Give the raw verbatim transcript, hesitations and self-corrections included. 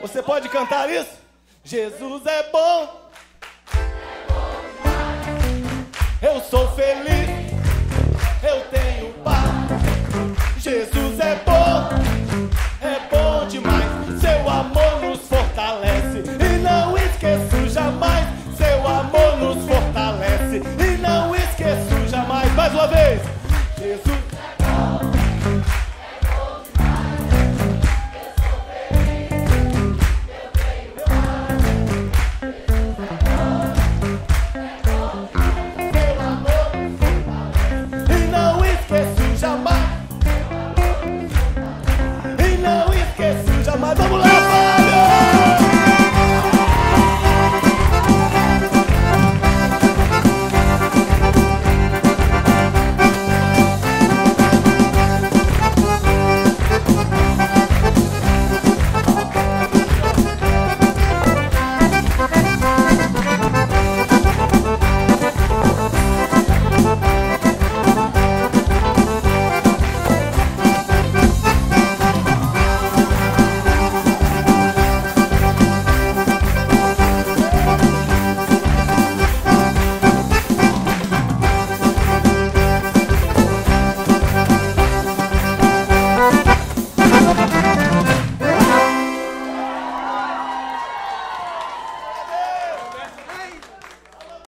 Você pode cantar isso? Jesus é bom. Eu sou feliz. Eu tenho paz. Jesus é bom.